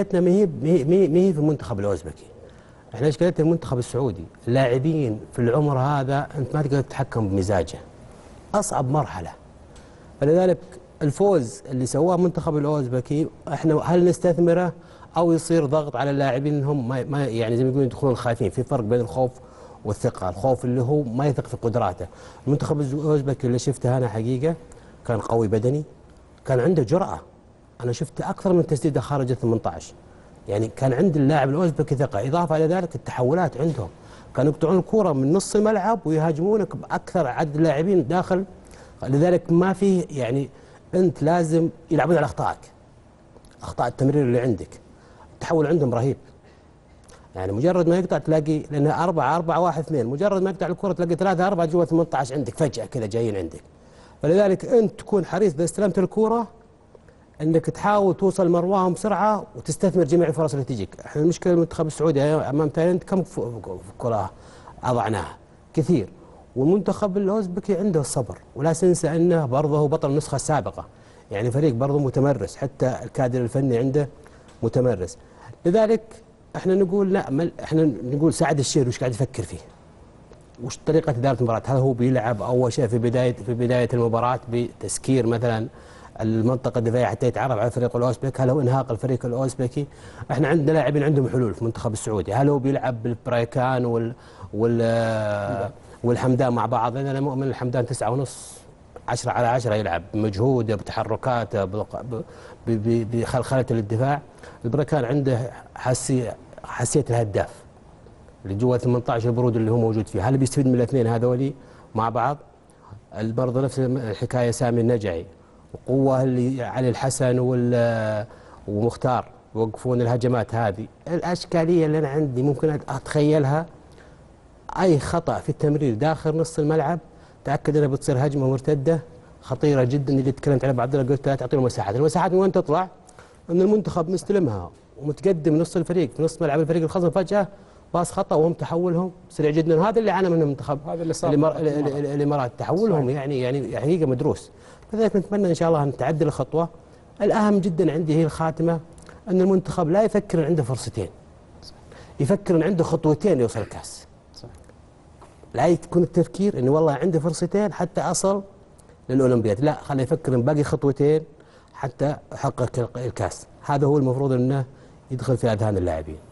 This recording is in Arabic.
ما هي في المنتخب الاوزبكي. احنا اشكالتنا المنتخب السعودي، اللاعبين في العمر هذا انت ما تقدر تتحكم بمزاجه، اصعب مرحله. فلذلك الفوز اللي سواه المنتخب الاوزبكي احنا هل نستثمره او يصير ضغط على اللاعبين انهم ما يعني زي ما يقولون يدخلون خايفين. في فرق بين الخوف والثقه. الخوف اللي هو ما يثق في قدراته. المنتخب الاوزبكي اللي شفته انا حقيقه كان قوي بدني، كان عنده جرأة. انا شفت اكثر من تسديده خارج ال 18. يعني كان عند اللاعب الاوزبكي ثقه، اضافه الى ذلك التحولات عندهم، كانوا يقطعون الكره من نص الملعب ويهاجمونك باكثر عدد لاعبين داخل. لذلك ما فيه يعني انت لازم يلعبون على اخطائك، اخطاء التمرير اللي عندك. التحول عندهم رهيب. يعني مجرد ما يقطع تلاقي، لان 4-4-1-2، مجرد ما يقطع الكره تلاقي 3-4 جوا 18 عندك فجاه كذا جايين عندك. فلذلك انت تكون حريص اذا استلمت الكره انك تحاول توصل مرواهم بسرعه وتستثمر جميع الفرص اللي تجيك. احنا المشكله المنتخب السعودي امام تايلاند كم كره اضعناها؟ كثير. والمنتخب الاوزبكي عنده الصبر، ولا تنسى انه برضه هو بطل النسخه السابقه، يعني فريق برضه متمرس، حتى الكادر الفني عنده متمرس. لذلك احنا نقول لا، احنا نقول سعد الشير وش قاعد يفكر فيه؟ وش طريقه اداره المباراه؟ هل هو بيلعب اول شيء في بدايه المباراه بتسكير مثلا المنطقه الدفاعيه حتى يتعرف على الفريق الاوزبك؟ هل هو انهاق الفريق الاوزبكي؟ احنا عندنا لاعبين عندهم حلول في المنتخب السعودي. هل هو بيلعب بالبرايكان والحمدان مع بعض؟ انا مؤمن الحمدان 9.5 10/10 يلعب بمجهوده بتحركاته بخلخله للدفاع. البرايكان عنده حساسيه الهداف اللي جوا 18 البرود اللي هو موجود فيه. هل بيستفيد من الاثنين هذولي مع بعض؟ برضه نفس الحكايه سامي النجعي، وقوه اللي علي الحسن ومختار يوقفون الهجمات هذه. الاشكاليه اللي انا عندي ممكن اتخيلها، اي خطا في التمرير داخل نص الملعب تاكد انها بتصير هجمه مرتده خطيره جدا. اللي تكلمت عليها عبد الله، قلت لا تعطي المساحات. المساحات من وين تطلع؟ ان المنتخب مستلمها ومتقدم نص الفريق في نص ملعب الفريق الخصم، فجاه باص خطا وهم تحولهم سريع جدا. هذا اللي عانى منه المنتخب، هذا اللي صار الامارات، تحولهم يعني حقيقه مدروس. لذلك نتمنى ان شاء الله ان تعدل الخطوه. الاهم جدا عندي هي الخاتمه، ان المنتخب لا يفكر ان عنده فرصتين، يفكر ان عنده خطوتين يوصل الكاس. لا يكون التفكير انه والله عندي فرصتين حتى اصل للاولمبياد، لا، خليه يفكر ان باقي خطوتين حتى احقق الكاس. هذا هو المفروض انه يدخل في اذهان اللاعبين.